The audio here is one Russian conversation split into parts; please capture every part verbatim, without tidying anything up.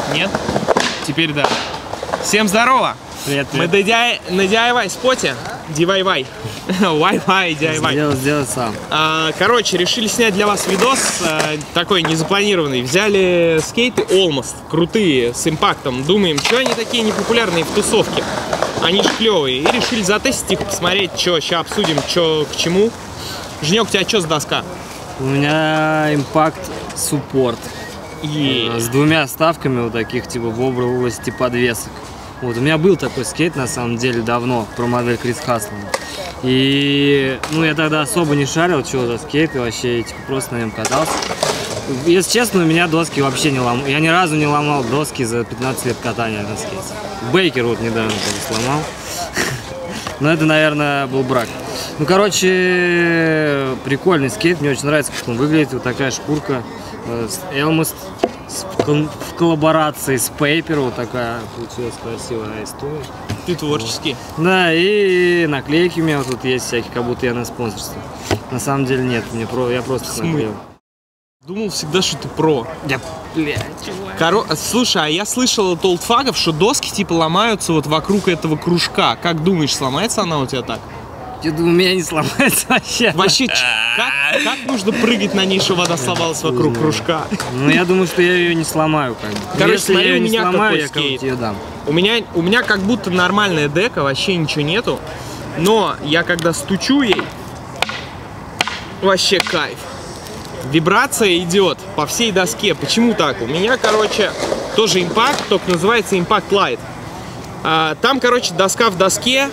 Нет? Теперь да. Всем здорово! Привет, привет. Мы на ди ай вай споте. ди ай вай. Wi-Fi, ди ай вай. Сделал, сделал сам. А, короче, решили снять для вас видос а, такой незапланированный. Взяли скейты Almost, крутые, с импактом. Думаем, что они такие непопулярные в тусовке. Они же клевые. И решили затестить их, посмотреть, что сейчас обсудим, что к чему. Женек, у тебя что за доска? У меня импакт суппорт. Yeah. С двумя ставками вот таких, типа в области подвесок. Вот, у меня был такой скейт, на самом деле, давно, про модель Крис Хаслана. И, ну, я тогда особо не шарил, что за скейт, и вообще, типа, просто на нем катался. Если честно, у меня доски вообще не ломал. Я ни разу не ломал доски за пятнадцать лет катания на скейте. Бейкер вот недавно тоже сломал. Но это, наверное, был брак. Ну, короче, прикольный скейт, мне очень нравится, как он выглядит. Вот такая шкурка с Almost. В коллаборации с Paper, вот такая получилась красивая история. Ты творческий. Вот. Да, и наклейки у меня вот тут есть всякие, как будто я на спонсорстве. На самом деле нет, мне про, я просто наклеил. Думал всегда, что ты про. Я, блядь, чувак. Коро... Слушай, а я слышал от олдфагов, что доски типа ломаются вот вокруг этого кружка. Как думаешь, сломается она у тебя так? Я думаю, у меня не сломается вообще. Вообще, как, как нужно прыгать на ней, чтобы вода сломалась вокруг кружка? Ну, я думаю, что я ее не сломаю, как бы. Короче, если смотри, я ее у меня не сломаю, какой я скейт. ее дам. У меня, у меня как будто нормальная дека, вообще ничего нету. Но я когда стучу ей, вообще кайф. Вибрация идет по всей доске. Почему так? У меня, короче, тоже импакт, только называется Impact Light. А, там, короче, доска в доске.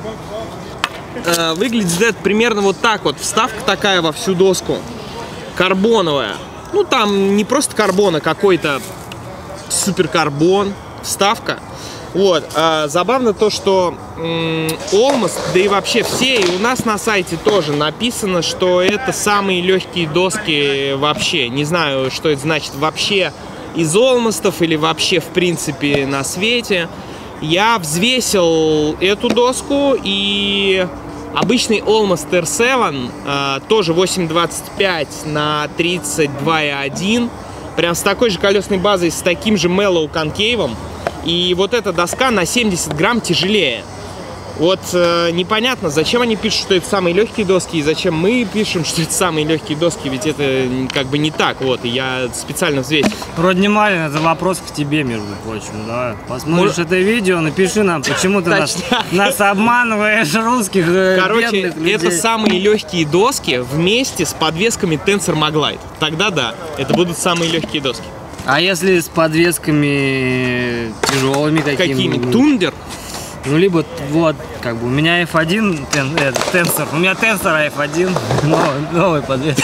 Выглядит это примерно вот так вот. Вставка такая во всю доску. Карбоновая. Ну, там не просто карбон, а какой-то суперкарбон. Вставка. Вот. А, забавно то, что Almost, да и вообще все, и у нас на сайте тоже написано, что это самые легкие доски вообще. Не знаю, что это значит вообще из Almost или вообще в принципе на свете. Я взвесил эту доску, и обычный Almost эр семь, э, тоже восемь двадцать пять на тридцать два и один, прям с такой же колесной базой, с таким же Mellow конкейвом. И вот эта доска на семьдесят грамм тяжелее. Вот э, непонятно, зачем они пишут, что это самые легкие доски, и зачем мы пишем, что это самые легкие доски, ведь это как бы не так, вот, и я специально взвесил. Роднималин, это вопрос к тебе, между прочим, да. Посмотришь Мор... это видео, напиши нам, почему ты нас, нас обманываешь, русских Короче, бедных людей. Это самые легкие доски вместе с подвесками Tensor Maglite. Тогда да, это будут самые легкие доски. А если с подвесками тяжелыми какими? Какими? Тундер? Ну, либо вот, как бы, у меня эф один, тен, это, Tensor, у меня Tensor эф один, новый, новый подвес.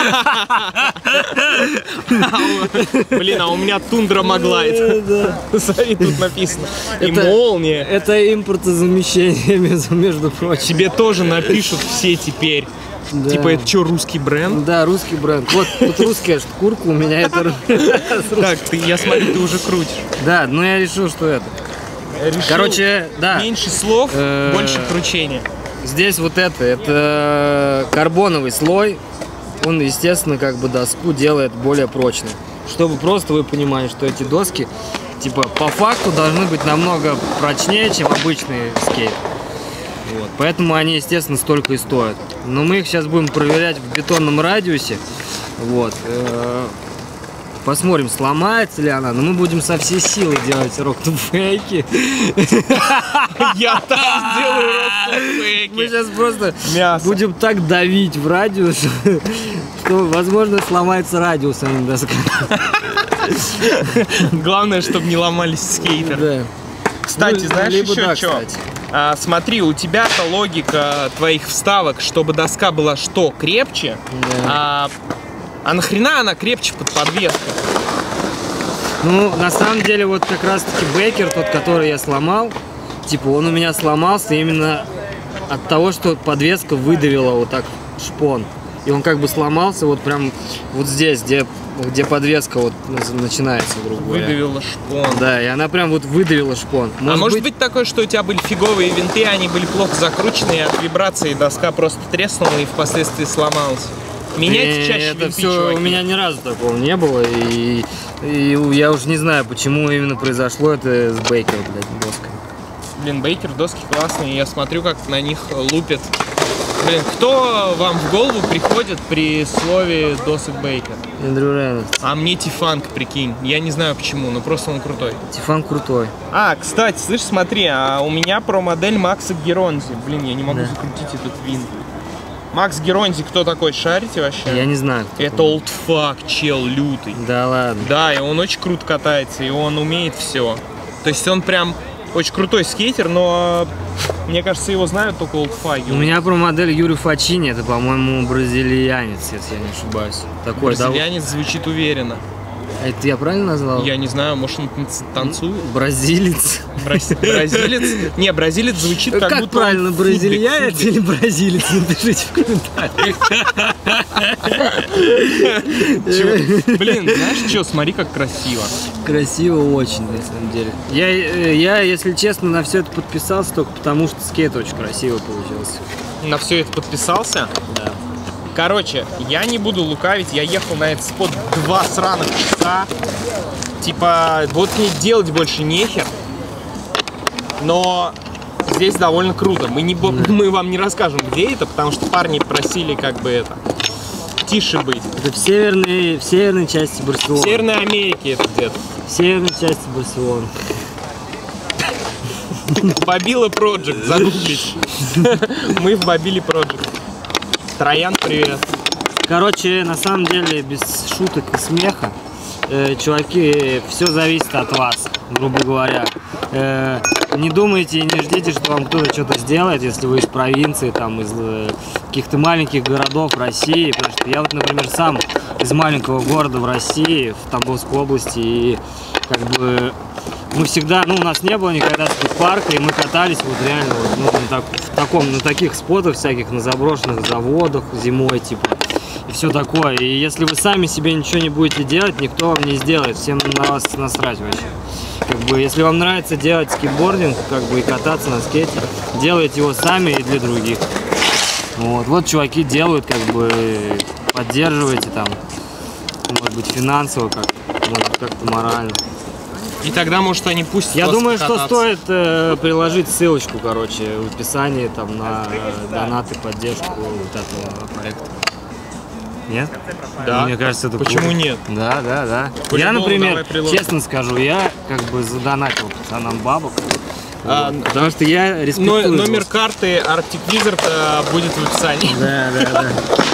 Блин, а у меня Тундра Maglite. Смотри, тут написано. И молния. Это импортозамещение, между прочим. Тебе тоже напишут все теперь. Да. Типа, это что, русский бренд? Да, русский бренд. Вот тут русская шкурка, у меня это... Так, ты, я смотрю, ты уже крутишь. Да, ну я решил, что это. Решил Короче, да. Меньше слов, больше кручения. Здесь вот это, это карбоновый слой. Он, естественно, как бы доску делает более прочной. Чтобы просто вы понимали, что эти доски, типа, по факту должны быть намного прочнее, чем обычный скейт. Вот. Поэтому они, естественно, столько и стоят. Но мы их сейчас будем проверять в бетонном радиусе. Вот. Посмотрим, сломается ли она. Но мы будем со всей силы делать рок-ту-фейки. Я там сделаю рок-ту-фейки. Мы сейчас просто Мясо. будем так давить в радиус, что, возможно, сломается радиус, а не доска. Главное, чтобы не ломались скейтеры. Да. Кстати, ну, знаешь еще да, что? А, смотри, у тебя-то логика твоих вставок, чтобы доска была что, крепче? Да. А, а нахрена она крепче под подвеской? Ну, на самом деле, вот как раз-таки Бейкер, тот, который я сломал, типа, он у меня сломался именно от того, что подвеска выдавила вот так шпон. И он как бы сломался вот прям вот здесь, где, где подвеска вот начинается, грубо говоря. Выдавила шпон. Да, и она прям вот выдавила шпон. Может а может быть... быть такое, что у тебя были фиговые винты, они были плохо закручены, и от вибрации доска просто треснула и впоследствии сломалась? Меняйте чаще это винты, все, чуваки. у меня ни разу такого не было, и, и я уж не знаю, почему именно произошло это с Бейкер, блядь, доской. Блин, Бейкер доски классные, я смотрю, как на них лупят. Блин, кто вам в голову приходит при слове досок Бейкер? Эндрю Рейнольдс. А мне Тифанк, прикинь. Я не знаю почему, но просто он крутой. Тифанк крутой. А, кстати, слышь, смотри, а у меня про модель Макса Геронзи. Блин, я не могу Да. закрутить этот винт. Макс Геронзи кто такой, шарите вообще? Я не знаю. кто Это такой. олдфак, чел лютый. Да ладно. Да, и он очень круто катается, и он умеет все. То есть он прям очень крутой скейтер, но мне кажется, его знают только олдфаги. У меня про модель Юрий Фачини, это, по-моему, бразильянец, если я не ошибаюсь. Такой, да. Бразильянец звучит уверенно. Это я правильно назвал? Я не знаю, может он танц- танцует? Бразилец. Браз- Бразилец? Не, бразилец звучит как, Как будто правильно, он в футбе- бразильянец футбе. или бразилец? Напишите в комментариях. Чё? Блин, знаешь что, смотри, как красиво. Красиво очень, на самом деле. Я, э, я, если честно, на все это подписался только потому, что скейт очень красиво получился. На все это подписался. Да. Короче, я не буду лукавить, я ехал на этот спот два сраных часа. Типа, вот мне делать больше нехер. Но здесь довольно круто. Мы, не, бо- мы вам не расскажем, где это, потому что парни просили как бы это тише быть. Это в северной, в северной части В Барселоны. Северной Америке это где-то. В северной части Барселоны. Бобила Project, загуглить. Мы в Бобиле Project. Троян, привет. Короче, на самом деле, без шуток и смеха, э, чуваки, все зависит от вас, грубо говоря. Э, не думайте и не ждите, что вам кто-то что-то сделает, если вы из провинции, там, из э, каких-то маленьких городов России. Потому что я вот, например, сам из маленького города в России, в Тамбовской области, и как бы мы всегда, ну, у нас не было никогда скейт-парка, и мы катались вот реально вот, ну, на, так, в таком, на таких спотах всяких, на заброшенных заводах зимой, типа, и все такое. И если вы сами себе ничего не будете делать, никто вам не сделает, всем на вас насрать вообще. Как бы, если вам нравится делать скейтбординг, как бы, и кататься на скейте, делайте его сами и для других. Вот, вот чуваки делают, как бы, поддерживайте там, может быть, финансово, как, может быть, как-то морально. И тогда, может, они пустят Я вас думаю, что покататься. стоит э, приложить ссылочку, короче, в описании там на э, донаты, поддержку вот этого проекта. Нет? Да. Мне кажется, это Почему круто. нет? Да, да, да. По-любому Я, давай например, приложим. честно скажу, я как бы задонатил пацанам бабок. А, Вот, потому что я Но- респектую. номер жестко. карты Arctic Wizard э, будет в описании. Да, да, да.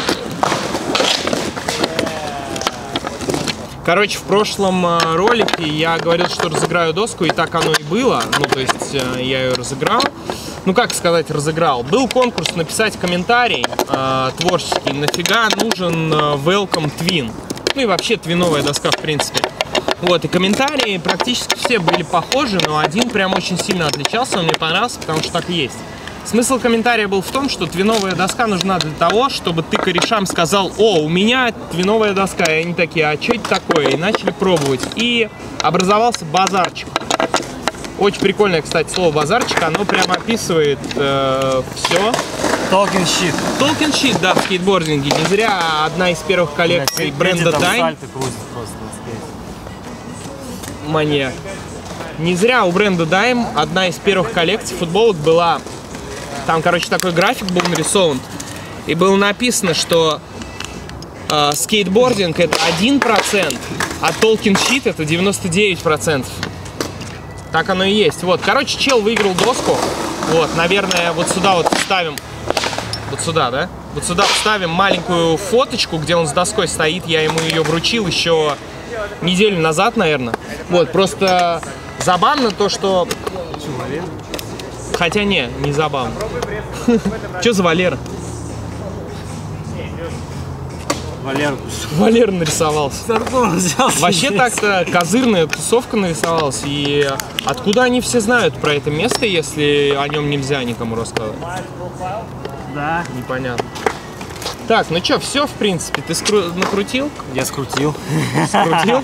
Короче, в прошлом э, ролике я говорил, что разыграю доску, и так оно и было. Ну, то есть э, я ее разыграл. Ну, как сказать, разыграл. Был конкурс написать комментарий э, творческий. Нафига нужен э, Welcome Twin? Ну и вообще твиновая доска, в принципе. Вот, и комментарии практически все были похожи, но один прям очень сильно отличался, он мне понравился, потому что так и есть. Смысл комментария был в том, что твиновая доска нужна для того, чтобы ты корешам сказал: о, у меня твиновая доска, и они такие: а что это такое? И начали пробовать. И образовался базарчик. Очень прикольное, кстати, слово базарчик, оно прямо описывает э, все. Talking shit. Talking shit, да, в скейтбординге. Не зря одна из первых коллекций бренда Dime. Маньяк. Не зря у бренда Dime одна из первых коллекций футболок была. Там, короче, такой график был нарисован. И было написано, что э, скейтбординг это один процент, а Talking Shit это девяносто девять процентов. Так оно и есть. Вот, короче, чел выиграл доску. Вот, наверное, вот сюда вот вставим. Вот сюда, да? Вот сюда вставим маленькую фоточку, где он с доской стоит. Я ему ее вручил еще неделю назад, наверное. Вот, просто забавно то, что... Хотя не, не забавно. Че за Валера? Валер, Валера нарисовался. откуда он взялся? Вообще так-то козырная тусовка нарисовалась. И откуда они все знают про это место, если о нем нельзя никому рассказывать? Да. Непонятно. Так, ну что, все, в принципе, ты скру- накрутил? Я скрутил. Скрутил?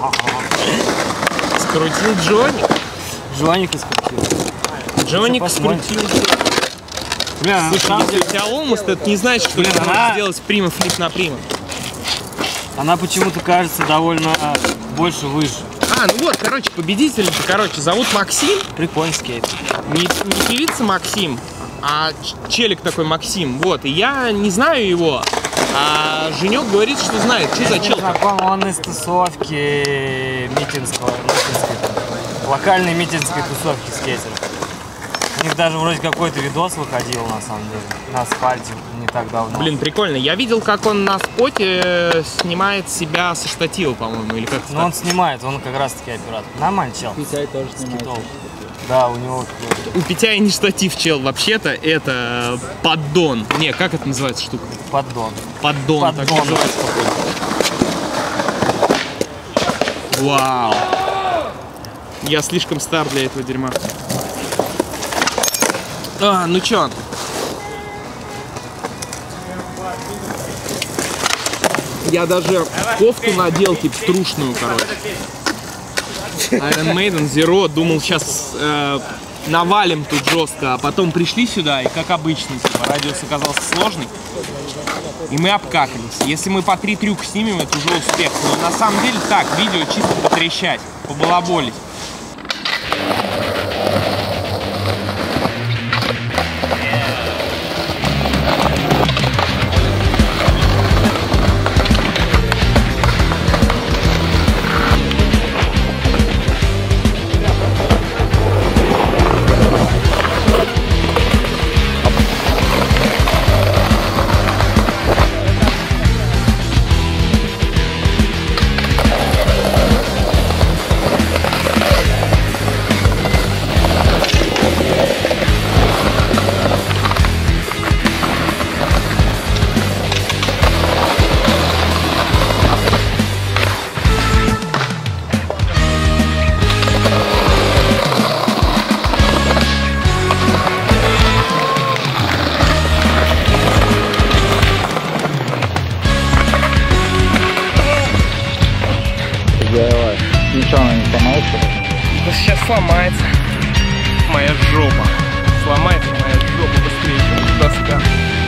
Скрутил Джоник. Жваника скрутил. Джоник Посмотрим. скрутил. Бля, Слушай, если у тебя ломус, то это не значит, что Блин, ты она- можешь сделать прима флип на прима. она почему-то кажется довольно больше выше. А, ну вот, короче, победитель, короче, зовут Максим. Прикольный скейт. Не, не певица Максим, а ч- челик такой Максим. Вот, и я не знаю его, а Женек говорит, что знает. Что за чел? Знаком, он из тусовки митинского, митинской, локальной митинской тусовки скейтеров. У них даже вроде какой-то видос выходил, на самом деле, на асфальте не так давно. Блин, прикольно. Я видел, как он на споте э, снимает себя со штатива, по-моему, или как-то Ну он так. снимает, он как раз таки оператор. Нормально, чел. Петяй тоже снимает. Скитол. Да, у него... У Петя не штатив, чел, вообще-то это поддон. Не, как это называется штука? Поддон. Поддон. Так Поддон. называется. Вау. Я слишком стар для этого дерьма. А, ну чё? Я даже кофту надел, типа, трушную, короче. Iron Maiden Zero, думал, сейчас э, навалим тут жестко, а потом пришли сюда, и как обычно, типа, радиус оказался сложный, и мы обкакались. Если мы по три трюка снимем, это уже успех. Но на самом деле так, видео чисто потрещать, побалаболить. Ничего она не сломается? Да сейчас сломается моя жопа. Сломается моя жопа быстрее, чем доска.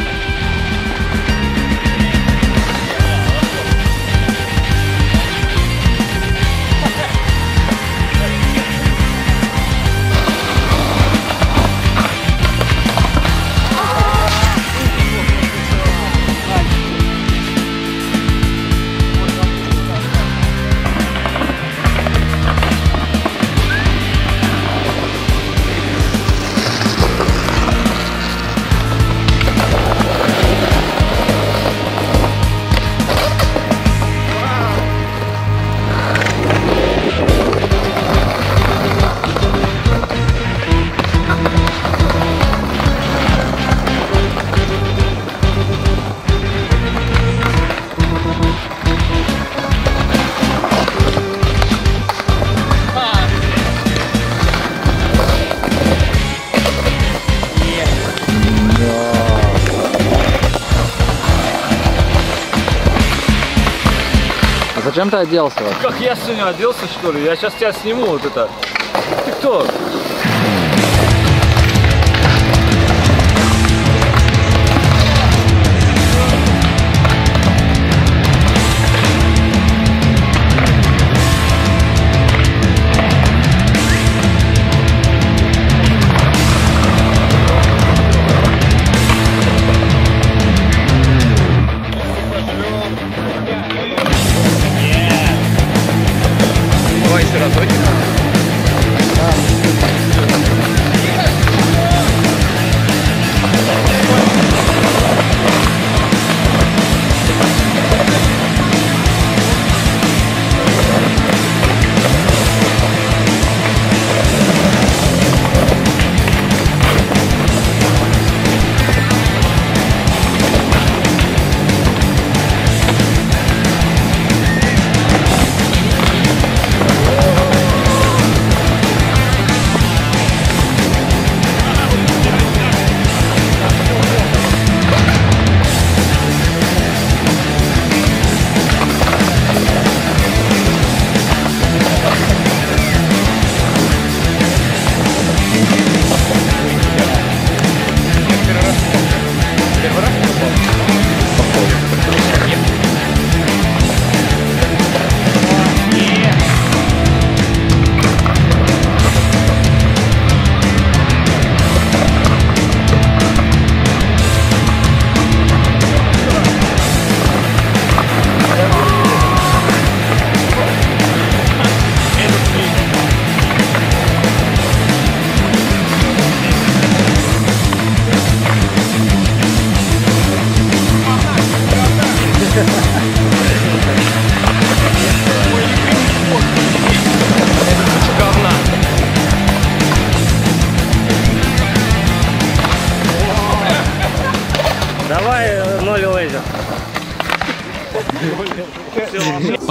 А зачем ты оделся? Вот? Как я сегодня оделся, что ли? Я сейчас тебя сниму, вот это. Ты кто? Давай еще разочек.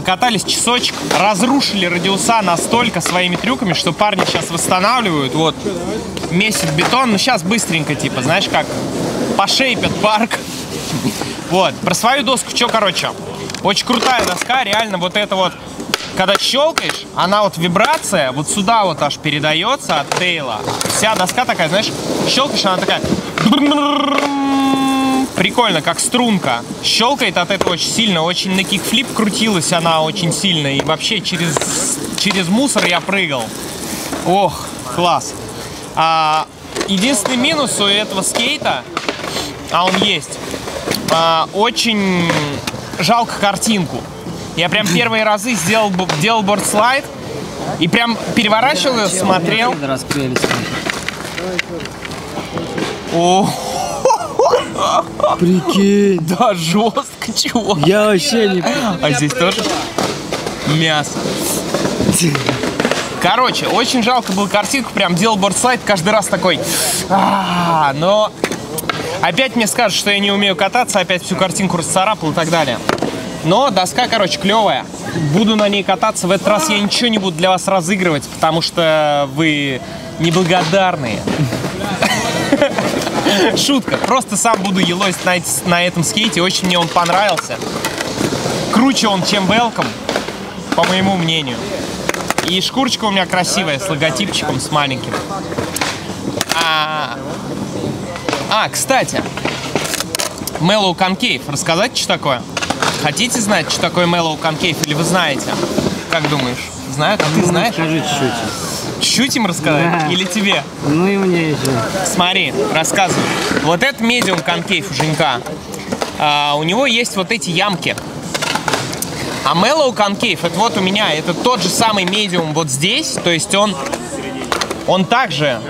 покатались часочек, разрушили радиуса настолько своими трюками, что парни сейчас восстанавливают. Вот, месяц бетон, ну сейчас быстренько, типа, знаешь как, пошейпят парк. Вот, про свою доску, что, короче, очень крутая доска, реально вот это вот, когда щелкаешь, она вот вибрация вот сюда вот аж передается от тейла. Вся доска такая, знаешь, щелкаешь, она такая... Прикольно, как струнка. Щелкает от этого очень сильно. Очень на кикфлип крутилась она очень сильно. И вообще через, через мусор я прыгал. Ох, класс. А, единственный минус у этого скейта, а он есть, а, очень жалко картинку. Я прям первые разы сделал, делал бордслайд и прям переворачивал ее, смотрел. О, прикинь. да, жестко, чего? Я вообще не... А здесь тоже мясо. Короче, очень жалко было картинку, прям делал бордслайд, каждый раз такой. А-а-а, но опять мне скажут, что я не умею кататься, опять всю картинку расцарапал и так далее. Но доска, короче, клевая. Буду на ней кататься. В этот раз я ничего не буду для вас разыгрывать, потому что вы неблагодарные. Шутка. Просто сам буду елозить на, на этом скейте. Очень мне он понравился. Круче он, чем Welcome, по моему мнению. И шкурочка у меня красивая, с логотипчиком, с маленьким. А, а кстати, Mellow Concave. Рассказать, что такое? Хотите знать, что такое Mellow Concave? Или вы знаете? Как думаешь? Знают? А ты знаешь? Скажи чуть-чуть. Чуть им рассказать? Да. Или тебе? Ну и мне еще. Смотри, рассказываю. Вот это Medium Concave у Женька. А, у него есть вот эти ямки. А Mellow Concave, это вот у меня, это тот же самый Medium вот здесь. То есть он, он также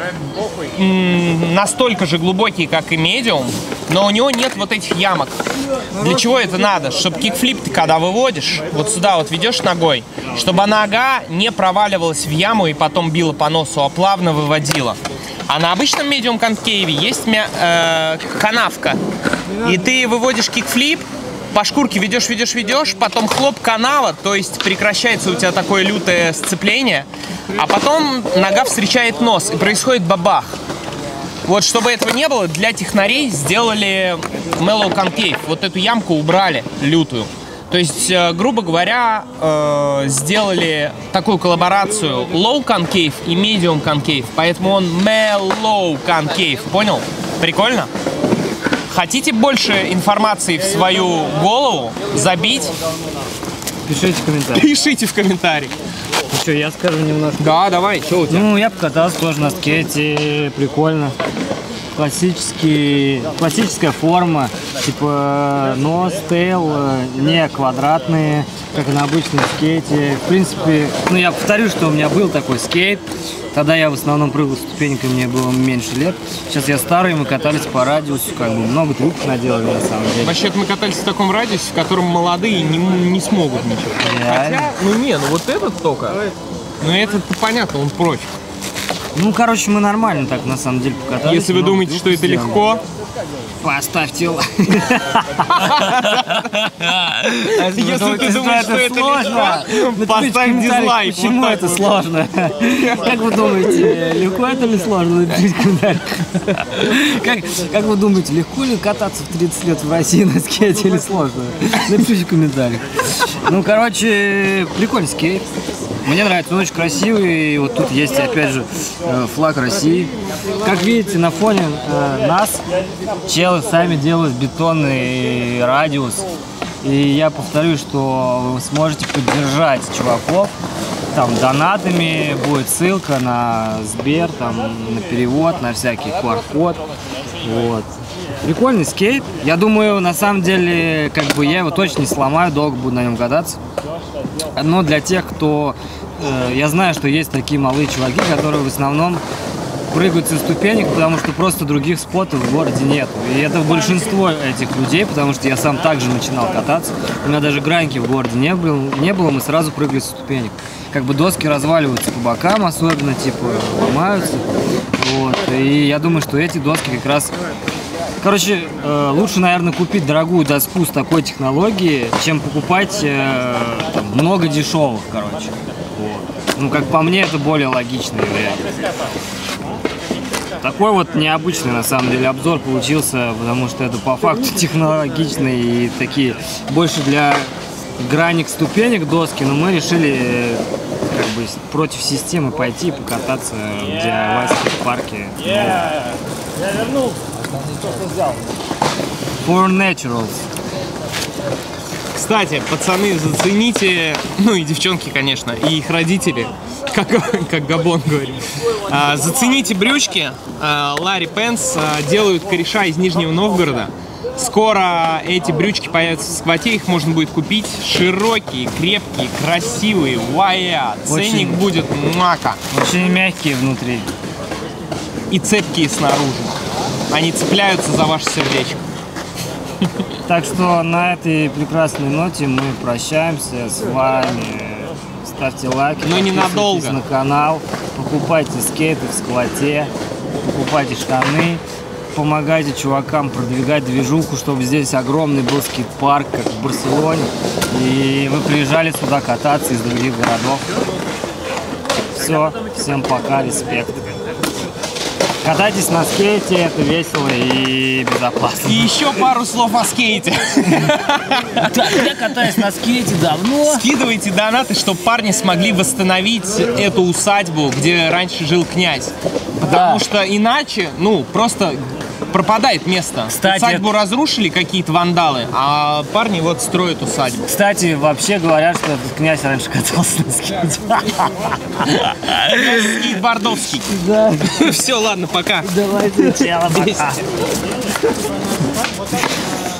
м, настолько же глубокий, как и Medium, но у него нет вот этих ямок. Для чего это надо? Чтобы кикфлип ты когда выводишь, вот сюда вот ведешь ногой, чтобы нога не проваливалась в яму и потом била по носу, а плавно выводила. А на обычном Medium Concave есть мя э, канавка. И ты выводишь кикфлип, по шкурке ведешь, ведешь, ведешь, потом хлоп, канава, то есть прекращается у тебя такое лютое сцепление, а потом нога встречает нос и происходит бабах. Вот, чтобы этого не было, для технарей сделали Mellow Concave. Вот эту ямку убрали, лютую. То есть, э, грубо говоря, э, сделали такую коллаборацию Low Concave и Medium Concave. Поэтому он Mellow Concave. Понял? Прикольно? Хотите больше информации в свою голову забить? Пишите в комментариях. Пишите в комментариях. Ну что, я скажу немножко. Да, давай, что у тебя? Ну, я покатался тоже на скейте, прикольно. Классический, классическая форма, типа нос, тейл, не квадратные, как и на обычном скейте. В принципе, ну я повторю, что у меня был такой скейт. Тогда я в основном прыгал ступеньками, мне было меньше лет. Сейчас я старый, мы катались по радиусу, как бы много трюков наделали на самом деле. Вообще мы катались в таком радиусе, в котором молодые не, не смогут ничего. Реально? Хотя, ну не, ну вот этот только. Ну этот понятно, он профи. Ну, короче, мы нормально так на самом деле покатались. Если вы думаете, что это легко, поставьте лайк. Если ты думаешь, что это сложно, поставь дизлайк. Почему это сложно? Как вы думаете, легко это или сложно? Напишите в комментариях. Как вы думаете, легко ли кататься в тридцать лет в России на скейте или сложно? Напишите в комментариях. Ну, короче, прикольный скейт. Мне нравится, он очень красивый, и вот тут есть, опять же, флаг России. Как видите, на фоне э, нас челы сами делают бетонный радиус. И я повторю, что вы сможете поддержать чуваков. Там донатами будет ссылка на Сбер, там, на перевод, на всякий ку ар-код. Вот. Прикольный скейт. Я думаю, на самом деле, как бы я его точно не сломаю, долго буду на нем кататься. Но для тех, кто... Э, я знаю, что есть такие малые чуваки, которые в основном прыгают со ступенек, потому что просто других спотов в городе нет. И это большинство этих людей, потому что я сам также начинал кататься. У меня даже граньки в городе не было, не было, мы сразу прыгали со ступенек. Как бы доски разваливаются по бокам, особенно, типа, ломаются. Вот. И я думаю, что эти доски как раз Короче, э, лучше, наверное, купить дорогую доску с такой технологией, чем покупать э, там, много дешевых, короче. Вот. Ну, как по мне, это более логичный вариант. Такой вот необычный, на самом деле, обзор получился, потому что это по факту технологичный и такие больше для гранек, ступенек доски, но мы решили как бы против системы пойти и покататься в ди ай вай парке. Я вернулся. For Naturals. Кстати, пацаны, зацените, ну и девчонки, конечно, и их родители, как, как Габон говорит. А, зацените брючки. А, Ларри Пенс а, делают кореша из Нижнего Новгорода. Скоро эти брючки появятся в сквоте, их можно будет купить. Широкие, крепкие, красивые, вая. Ценник Очень- будет мака. Очень мягкие внутри. И цепкие снаружи. Они цепляются за ваше сердечко. Так что на этой прекрасной ноте мы прощаемся с вами. Ставьте лайки, Но подписывайтесь ненадолго. на канал, покупайте скейты в сквоте, покупайте штаны, помогайте чувакам продвигать движуху, чтобы здесь огромный был скейт-парк, как в Барселоне, и вы приезжали сюда кататься из других городов. Все, всем пока, респект. Катайтесь на скейте, это весело и безопасно. И еще пару слов о скейте. Так, я катаюсь на скейте давно. Скидывайте донаты, чтобы парни смогли восстановить эту усадьбу, где раньше жил князь. Потому Да. что иначе, ну, просто пропадает место. Кстати, Усадьбу разрушили какие-то вандалы, а парни вот строят усадьбу. Кстати, вообще говорят, что этот князь раньше катался на скейте. Скейтбордовский. Да. Все, ладно, пока. Давайте, чела, пока. Вместе.